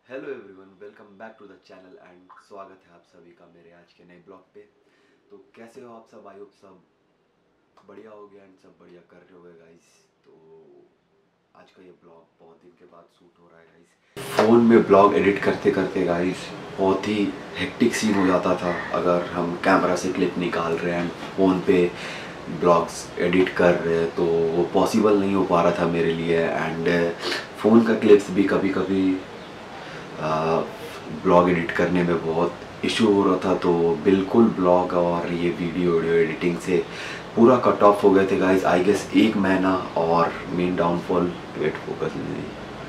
Hello everyone, welcome back to the channel and स्वागत है आप सभी का मेरे आज के नए ब्लॉग पे। तो कैसे हो आप सब? आई होप सब बढ़िया हो गया एंड सब बढ़िया कर रहे होगे गाइस। तो आज का ये ब्लॉग बहुत दिन के बाद शूट हो रहा है गाइस। फ़ोन में ब्लॉग एडिट करते करते गाइस बहुत ही हेक्टिक सीन हो जाता था। अगर हम कैमरा से क्लिप निकाल रहे हैं एंड फ़ोन पे ब्लॉग्स एडिट कर रहे हैं तो वो पॉसिबल नहीं हो पा रहा था मेरे लिए। एंड फ़ोन का क्लिप्स भी कभी कभी ब्लॉग एडिट करने में बहुत इशू हो रहा था। तो बिल्कुल ब्लॉग और ये वीडियो एडिटिंग से पूरा कट ऑफ हो गए थे गाइस। आई गेस एक महीना। और मेन डाउनफॉल वेट फोकस नहीं।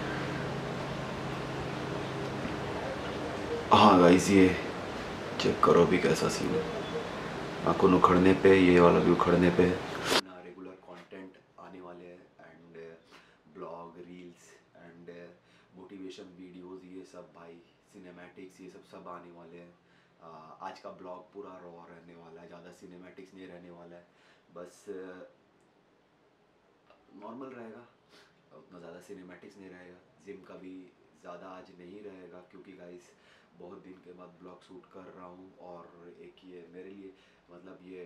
हाँ गाइस, ये चेक करो भी कैसा सीन है। आंखों उखड़ने पे, ये वाला भी उखड़ने पे ना रेगुलर कंटेंट आने वाले हैं and vlog reels and motivation videos, ये सब भाई सिनेमैटिक्स ये सब आने वाले हैं। आज का ब्लॉग पूरा रॉ रहने वाला है, ज़्यादा सिनेमैटिक्स नहीं रहने वाला है, बस नॉर्मल रहेगा। उतना ज़्यादा सिनेमैटिक्स नहीं रहेगा। जिम का भी ज़्यादा आज नहीं रहेगा क्योंकि गाइस बहुत दिन के बाद ब्लॉग शूट कर रहा हूँ। और एक ये मेरे लिए मतलब ये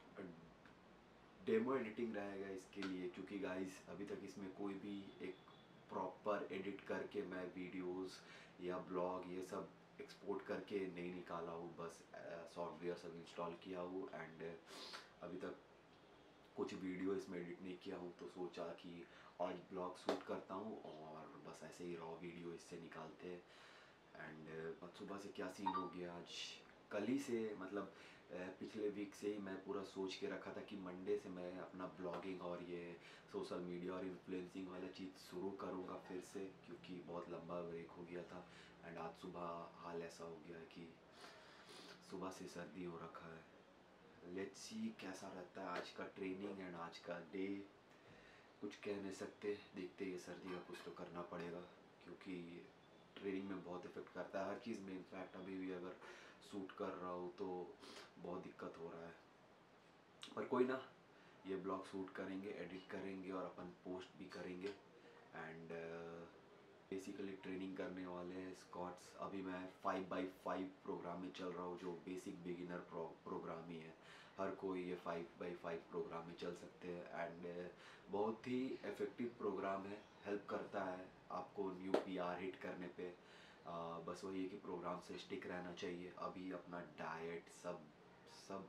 डेमो एडिटिंग रहेगा इसके लिए, क्योंकि गाइस अभी तक इसमें कोई भी एक प्रॉपर एडिट करके मैं वीडियोस या ब्लॉग ये सब एक्सपोर्ट करके नहीं निकाला हूँ। बस सॉफ्टवेयर सब इंस्टॉल किया हूँ एंड अभी तक कुछ वीडियो इसमें एडिट नहीं किया हूँ। तो सोचा कि आज ब्लॉग शूट करता हूँ और बस ऐसे ही रॉ वीडियो इससे निकालते हैं। एंड सुबह से क्या सीन हो गया आज, कल ही से मतलब पिछले वीक से ही मैं पूरा सोच के रखा था कि मंडे से मैं अपना ब्लॉगिंग और ये सोशल मीडिया और इन्फ्लुएंसिंग वाला चीज़ शुरू करूँगा फिर से, क्योंकि बहुत लंबा ब्रेक हो गया था। एंड आज सुबह हाल ऐसा हो गया है कि सुबह से सर्दी हो रखा है। लेट्स सी कैसा रहता है आज का ट्रेनिंग एंड आज का डे। कुछ कह नहीं सकते, देखते ये सर्दी का कुछ तो करना पड़ेगा क्योंकि ट्रेनिंग में बहुत इफेक्ट करता है हर चीज़ में। इनफैक्ट अभी भी अगर शूट कर रहा हूँ तो बहुत दिक्कत हो रहा है, पर कोई ना, ये ब्लॉग शूट करेंगे, एडिट करेंगे और अपन पोस्ट भी करेंगे। एंड बेसिकली ट्रेनिंग करने वाले हैं स्क्वाट्स। अभी मैं 5x5 प्रोग्राम में चल रहा हूँ जो बेसिक बिगिनर प्रोग्राम ही है। हर कोई ये 5x5 प्रोग्राम में चल सकते हैं एंड बहुत ही इफ़ेक्टिव प्रोग्राम है। हेल्प करता है आपको न्यू पीआर हिट करने पे। बस वही है कि प्रोग्राम से स्टिक रहना चाहिए। अभी अपना डाइट सब सब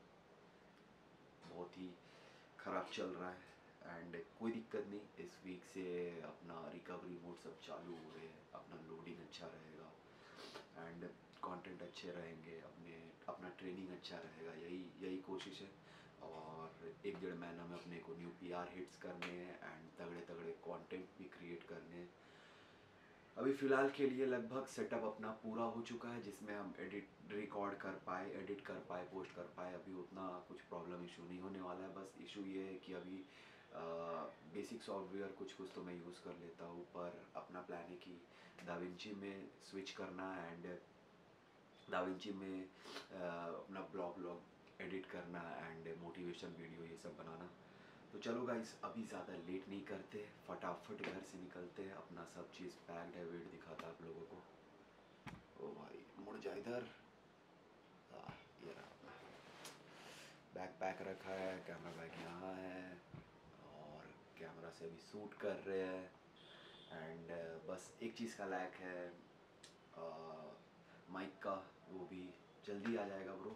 बहुत ही ख़राब चल रहा है एंड कोई दिक्कत नहीं। इस वीक से अपना रिकवरी मोड सब चालू हो रहे हैं, अपना लोडिंग अच्छा रहेगा एंड कंटेंट अच्छे रहेंगे, अपना ट्रेनिंग अच्छा रहेगा। यही यही कोशिश है। और 1-1.5 महीना में अपने को न्यू पीआर हिट्स करने हैं एंड तगड़े तगड़े कंटेंट भी क्रिएट करने हैं। अभी फ़िलहाल के लिए लगभग सेटअप अपना पूरा हो चुका है जिसमें हम रिकॉर्ड कर पाए, एडिट कर पाए, पोस्ट कर पाए। अभी उतना कुछ प्रॉब्लम इशू नहीं होने वाला है। बस इशू ये है कि अभी बेसिक सॉफ्टवेयर कुछ कुछ तो मैं यूज़ कर लेता हूँ, पर अपना प्लान है कि दाविंची में स्विच करना एंड दाविंची में अपना ब्लॉग एडिट करना एंड मोटिवेशन वीडियो ये सब बनाना। तो चलो गाइस, अभी ज़्यादा लेट नहीं करते, फटाफट घर से निकलते हैं। अपना सब चीज़ पैक्ड है, वेट दिखाता आप लोगों को। ओ भाई मुड़ जा इधर। ये रहा, बैग पैक रखा है, कैमरा बैग यहाँ है और कैमरा से अभी शूट कर रहे हैं। एंड बस एक चीज़ का लैक है माइक का, वो भी जल्दी आ जाएगा ब्रो।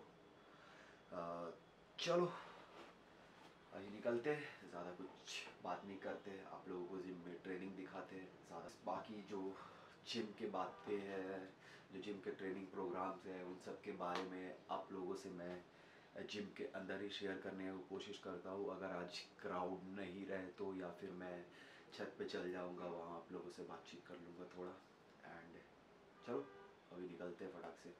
चलो अभी निकलते हैं, ज़्यादा कुछ बात नहीं करते, आप लोगों को जिम में ट्रेनिंग दिखाते हैं। ज़्यादा बाकी जो जिम के बातें हैं, जो जिम के ट्रेनिंग प्रोग्राम्स हैं, उन सब के बारे में आप लोगों से मैं जिम के अंदर ही शेयर करने की कोशिश करता हूँ। अगर आज क्राउड नहीं रहे तो या फिर मैं छत पे चल जाऊँगा, वहाँ आप लोगों से बातचीत कर लूँगा थोड़ा। एंड चलो अभी निकलते हैं फटाक से।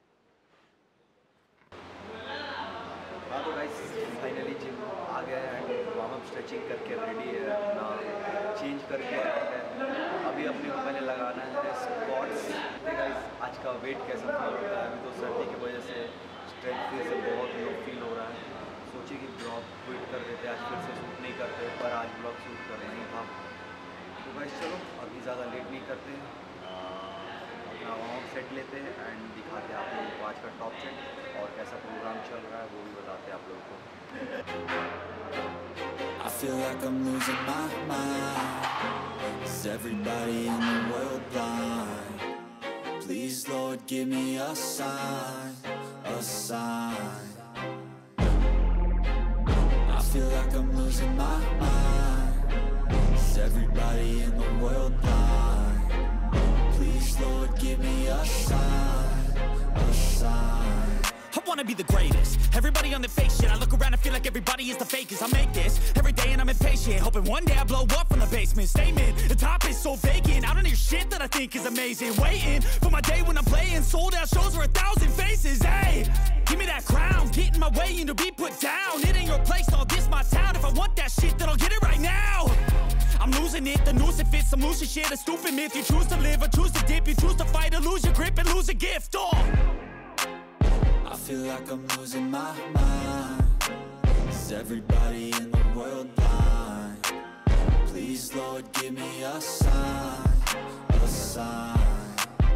हाँ तो गाइस फाइनली जिम आ गए एंड वार्म अप स्ट्रेचिंग करके रेडी है, अपना चेंज करके अभी अपने को पहले लगाना है स्क्वाट्स। गाइस आज का वेट कैसा फील होता है? अभी तो सर्दी की वजह से स्ट्रेच फिर से बहुत लो फील हो रहा है। सोचिए कि ब्लॉग क्विट कर देते, आज फिर से शूट नहीं करते, पर आज ब्लॉग शूट करना ही था। तो गाइस चलो अभी ज़्यादा लेट नहीं करते, अपना वार्म अप सेट लेते हैं एंड दिखाते हैं आप लोगों को आज का टॉप सेट और कैसा प्रोग्राम चल रहा है वो भी बताते हैं आप लोगों को। I feel like I'm losing my mind. Is everybody in the world blind? Please, Lord, give me a sign, a sign. I feel like I'm losing my mind. Is everybody in the world blind? Please, Lord, give me a sign, a sign. I wanna be the greatest. Everybody on the fake shit. I look around and feel like everybody is the fakest. I make this every day and I'm impatient, hoping one day I blow up from the basement. Statement, the top is so vacant. I don't hear shit that I think is amazing. Waiting for my day when I'm playing sold out shows for 1,000 faces. Hey, give me that crown, get in my way and to be put down. It ain't your place, all this my town. If I want that shit, then I'll get it right now. I'm losing it, the noose it fits. I'm losing shit, a stupid myth. You choose to live or choose to dip. You choose to fight or lose your grip and lose a gift. Oh, I feel like I'm losing my mind. Is everybody in the world blind? Please, Lord, give me a sign, a sign.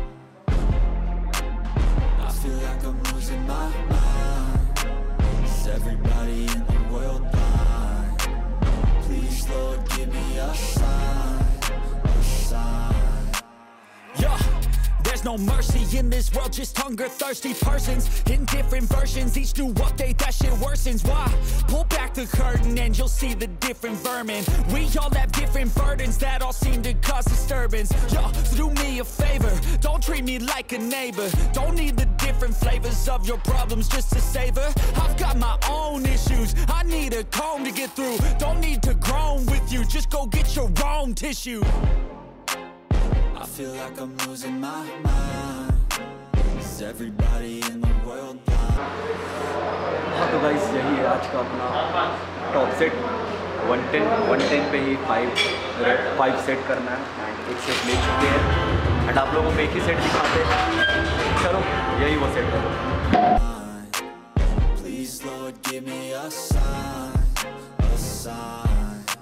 I feel like I'm losing my mind. Is everybody in the world blind? Please, Lord, give me a sign, a sign. yeah. There's no mercy in this world, just hunger-thirsty persons in different versions. Each new update, that shit worsens. Why? Pull back the curtain and you'll see the different vermin. We all have different burdens that all seem to cause disturbance. Yo, so do me a favor, don't treat me like a neighbor. Don't need the different flavors of your problems just to savor. I've got my own issues, I need a comb to get through. Don't need to groan with you, just go get your own tissue. I feel like I'm losing my mind. Is everybody in the world blind? हाँ तो guys यही है आज का अपना top set 110 पे ही 5 set करना है एंड एक सेट ले चुके हैं एंड आप लोगों को एक ही सेट दिखाते हैं। चलो यही वो सेट है। Please, Lord, give me a sign, a sign.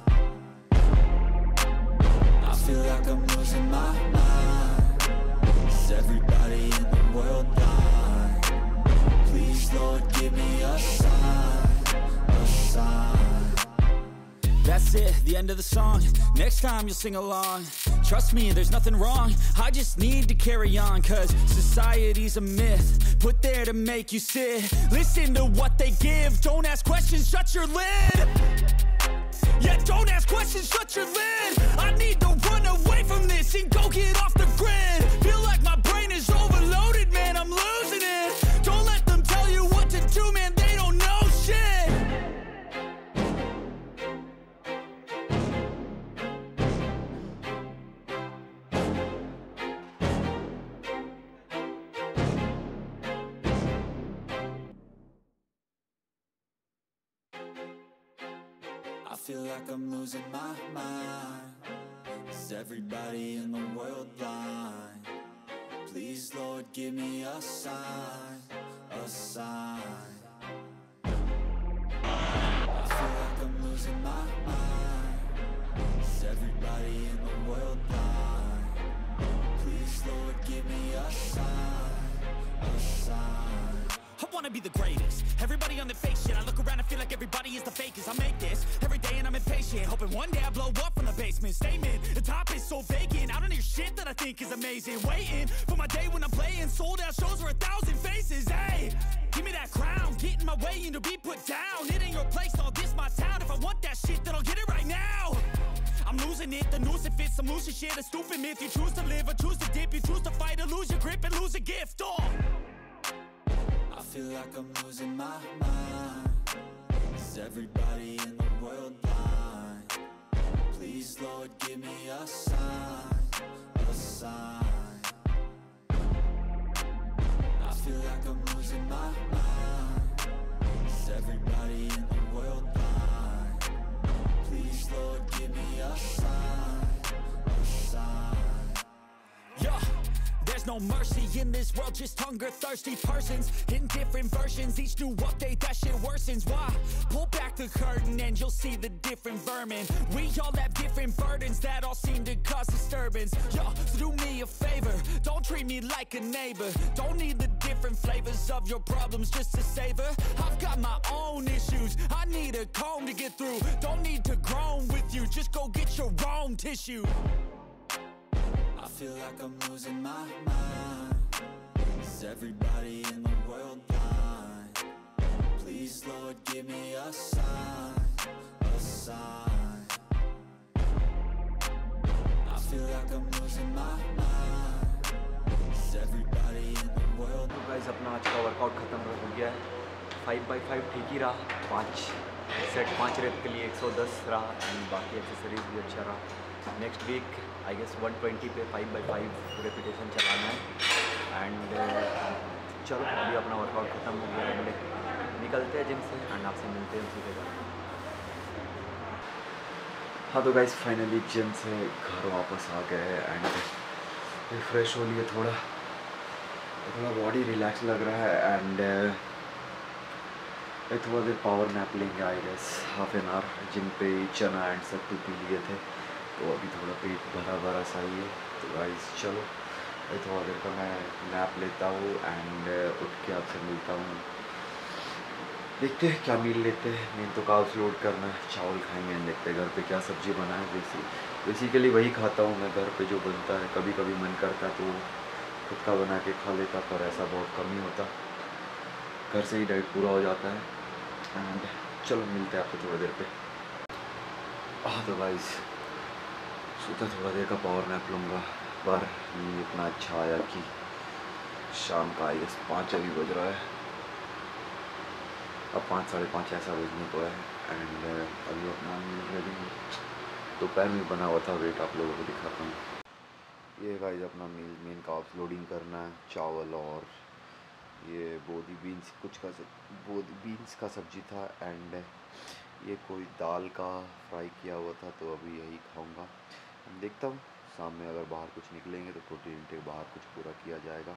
I feel like I'm losing my mind. Is everybody in the world blind? Please, Lord, give me a sign, a sign. That's it, the end of the song. Next time you'll sing along. Trust me, there's nothing wrong. I just need to carry on. Cause society's a myth put there to make you sit. Listen to what they give. Don't ask questions, shut your lid. Yeah, don't ask questions, shut your lid. I need to run away from this and go get off the grid. Feel like my brain is overloaded, man, I'm losing it. Don't let them tell you what to do, man, they don't know shit. I feel like I'm losing my mind. Is everybody in the world blind? Please, Lord, give me a sign, a sign. I feel like I'm losing my mind. Is everybody in the world blind? Please, Lord, give me a sign, a sign. I wanna be the greatest. Everybody on the fake shit. I look around and feel like everybody is the fakest. I make this every day and I'm impatient, hoping one day I blow up from the basement. Statement, the top is so vacant. I don't hear shit that I think is amazing. Waiting for my day when I'm playing sold out shows for 1,000 faces. Hey, give me that crown, get in my way and to be put down. It ain't your place, all this my town. If I want that shit, then I'll get it right now. I'm losing it, the noose it fits. I'm losing shit, a stupid myth. You choose to live or choose to dip. You choose to fight or lose your grip and lose a gift. Oh, I feel like I'm losing my mind. Is everybody in the world blind? Please, Lord, give me a sign, a sign. I feel like I'm losing my mind. Is everybody in the world blind? Please, Lord, give me a sign, a sign. yeah. There's no mercy in this world, just hunger-thirsty persons in different versions. Each new update, that shit shit worsens. Why? Pull back the curtain and you'll see the different vermin. We all have different burdens that all seem to cause disturbance. Yo, so do me a favor, don't treat me like a neighbor. Don't need the different flavors of your problems just to savor. I've got my own issues, I need a comb to get through. Don't need to groan with you, just go get your own tissue. I feel like I'm losing my mind. Is everybody in the world blind? Please, Lord, give me a sign, a sign. I feel like I'm losing my mind. Is everybody in the world? तो guys अपना आज का workout ख़त्म हो गया है। 5x5 ठीक ही रहा, 5 सेट 5 रेप के लिए 110 रहा एंड बाकी एक्सेसरीज भी अच्छा रहा। नेक्स्ट वीक आई गेस 120 पे 5x5 रेपिटेशन चलाना है एंड चलो अभी अपना वर्कआउट ख़त्म हो गया एंड निकलते हैं जिम से एंड आपसे मिलते हैं उसी जगह। हाँ तो गाइस फाइनली जिम से घर वापस आ गए एंड रिफ्रेश हो लिए, थोड़ा बॉडी रिलैक्स लग रहा है एंड थोड़ा देर पावर नैप लेंगे I guess half an hour. Gym पे चना एंड सत्तू पी लिए थे तो अभी थोड़ा पेट भरा सा ही है। तो गाइस चलो थोड़ा देर का मैं नैप लेता हूँ एंड उठ के आपसे मिलता हूँ। देखते हैं क्या मील लेते हैं, मेन तो कार्ब्स लोड करना है, चावल खाएंगे एंड देखते हैं घर पे क्या सब्ज़ी बना है। बेसिकली वही खाता हूँ मैं घर पे जो बनता है। कभी कभी मन करता तो खुद का बना के खा लेता, पर ऐसा बहुत कम ही होता, घर से ही डाइट पूरा हो जाता है एंड चलो मिलते हैं आपको थोड़ी देर पे। हाँ तो गाइस सोचा थोड़ा देर का पावर नैप लूँगा, पर नींद इतना अच्छा आया कि शाम का आई गेस 5 अभी बज रहा है, अब 5 साढ़े 5 ऐसा बजने को है एंड अभी अपना मील रेडी दोपहर में बना हुआ था, वेट आप लोगों को दिखाता हूँ। ये गाइस अपना मील मेन कार्ब्स लोडिंग करना है, चावल और ये बोधी बीन्स का सब्जी था एंड ये कोई दाल का फ्राई किया हुआ था, तो अभी यही खाऊंगा। देखता हूँ शाम में अगर बाहर कुछ निकलेंगे तो प्रोटीन इंटेक बाहर कुछ पूरा किया जाएगा।